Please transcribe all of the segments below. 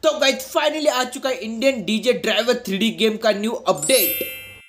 तो guys finally आ चुका है Indian DJ driver 3D game का न्यू अपडेट।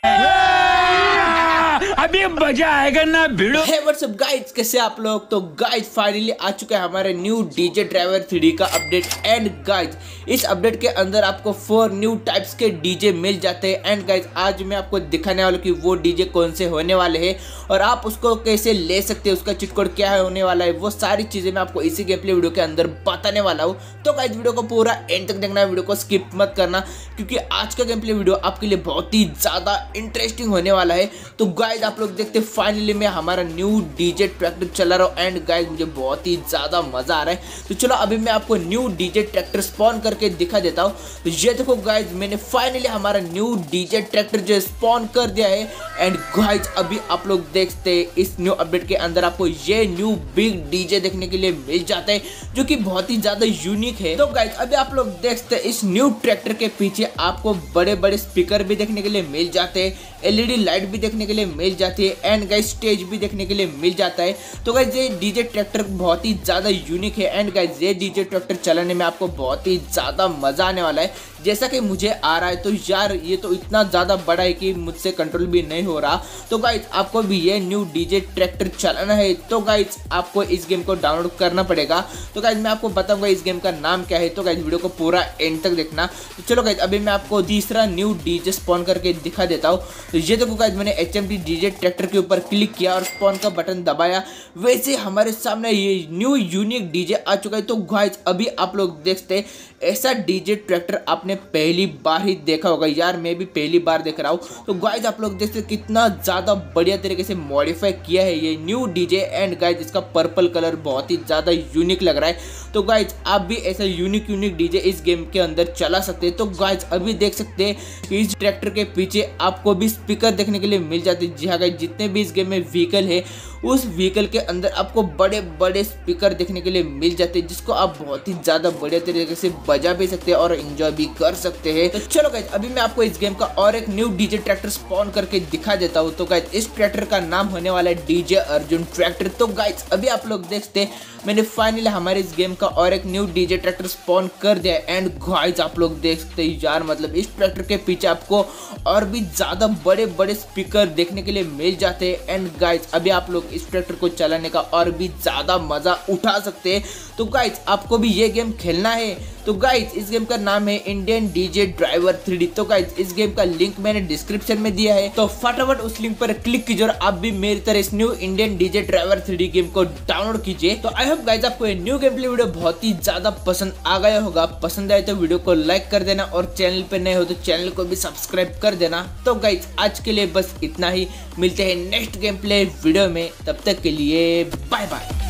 अभी मजा आएगा ना भिड़ो। हे व्हाट्स अप गाइस, कैसे आप लोग। तो गाइस फाइनली आ चुका है हमारे न्यू डीजे ड्राइवर 3D का अपडेट। एंड गाइस इस अपडेट के अंदर आपको 4 न्यू टाइप्स के डीजे मिल जाते हैं। एंड गाइस आज मैं आपको दिखाने वाला हूं कि वो डीजे कौन से होने वाले हैं और आप उसको कैसे ले सकते हैं, उसका चिट कोड क्या होने वाला है, वो सारी चीजें मैं आपको इसी गेम प्ले वीडियो के अंदर बताने वाला हूँ। तो गाइस वीडियो को पूरा एंड तक देखना, वीडियो को स्किप मत करना क्योंकि आज का गेम प्ले वीडियो आपके लिए बहुत ही ज्यादा इंटरेस्टिंग होने वाला है। तो गाइस आप लोग देखते फाइनली मैं हमारा न्यू डीजे ट्रैक्टर चला रहा हूँ। एंड गाइस मुझे बहुत ही ज्यादा मजा आ रहा है। तो चलो अभी मैं आपको न्यू डीजे ट्रैक्टर स्पॉन करके दिखा देता हूँ। तो ये देखो गाइस मैंने फाइनली हमारा न्यू डीजे ट्रैक्टर जो स्पॉन कर दिया है। एंड गाइस अभी आप लोग देखते हैं इस न्यू अपडेट के अंदर आपको ये न्यू बिग डीजे देखने के लिए मिल जाता है जो कि बहुत ही ज्यादा यूनिक है। तो गाइस अभी आप लोग देखते हैं इस न्यू ट्रैक्टर के पीछे आपको बड़े बड़े स्पीकर भी देखने के लिए मिल जाते हैं, एलईडी लाइट भी देखने के लिए मिल जाती है एंड गाइस स्टेज भी देखने के लिए मिल जाता है। तो गाइस ये डीजे ट्रैक्टर बहुत ही ज्यादा यूनिक है। एंड गाइस ये डीजे ट्रैक्टर चलाने में आपको बहुत ही ज्यादा मजा आने वाला है जैसा कि मुझे आ रहा है। तो यार ये तो इतना ज्यादा बड़ा है कि मुझसे कंट्रोल भी नहीं हो रहा। तो गाइस आपको भी ये न्यू डीजे ट्रैक्टर चलाना है तो गाइस आपको इस गेम को डाउनलोड करना पड़ेगा। तो गाइस मैं आपको बताऊंगा इस गेम का नाम क्या है। तो गाइस वीडियो को पूरा एंड तक देखना। तो चलो गाइस अभी मैं आपको तीसरा न्यू डीजे स्पॉन करके दिखा देता हूँ। तो ये देखो गाइस मैंने एचएमडी डीजे ट्रैक्टर के ऊपर क्लिक किया और स्पॉन का बटन दबाया, वैसे हमारे सामने ये न्यू यूनिक डीजे आ चुका है। तो गाइस अभी आप लोग देखते हैं ऐसा डीजे ट्रैक्टर आपने पहली बार ही देखा होगा। यार मैं भी पहली बार देख रहा हूँ। तो गाइस आप लोग देखते हैं कितना ज्यादा बढ़िया तरीके से मॉडिफाई किया है ये न्यू डीजे। एंड गाइस इसका पर्पल कलर बहुत ही ज्यादा यूनिक लग रहा है। तो गाइस आप भी ऐसा यूनिक डीजे इस गेम के अंदर चला सकते हैं। तो गाइस अभी देख सकते हैं कि इस ट्रैक्टर के पीछे आपको भी स्पीकर देखने के लिए मिल जाते हैं। जी हाँ गाइस जितने भी इस गेम में व्हीकल है उस व्हीकल के अंदर आपको बड़े बड़े स्पीकर देखने के लिए मिल जाते हैं जिसको आप बहुत ही ज्यादा बढ़िया तरीके से बजा भी सकते हैं और एंजॉय भी कर सकते हैं। तो चलो गाइस अभी मैं आपको इस गेम का और एक न्यू डीजे ट्रैक्टर स्पॉन करके दिखा देता हूँ। तो गाइस इस ट्रैक्टर का नाम होने वाला है डीजे अर्जुन ट्रैक्टर। तो गाइस अभी आप लोग देखते हैं मैंने फाइनली हमारे इस गेम का और एक न्यू डीजे ट्रैक्टर स्पॉन कर दिया है। एंड गाइस आप लोग देखते हैं यार मतलब इस ट्रैक्टर के पीछे आपको और भी ज्यादा बड़े बड़े स्पीकर देखने के लिए मिल जाते हैं। एंड गाइस अभी आप लोग इस ट्रैक्टर को चलाने का और भी ज्यादा मजा उठा सकते हैं। तो गाइस आपको भी ये गेम खेलना है। तो गाइस इस गेम का नाम है इंडियन डीजे ड्राइवर 3D। तो गाइस इस गेम का लिंक मैंने डिस्क्रिप्शन में दिया है, तो फटाफट उस लिंक पर क्लिक कीजिए और आप भी मेरी तरह इस new Indian DJ driver 3D game को डाउनलोड कीजिए। तो आई होप गाइस आपको ये न्यू गेम प्ले वीडियो बहुत ही ज्यादा पसंद आ गया होगा। पसंद आए तो वीडियो को लाइक कर देना और चैनल पे नए हो तो चैनल को भी सब्सक्राइब कर देना। तो गाइस आज के लिए बस इतना ही, मिलते हैं नेक्स्ट गेम प्ले वीडियो में, तब तक के लिए बाय बाय।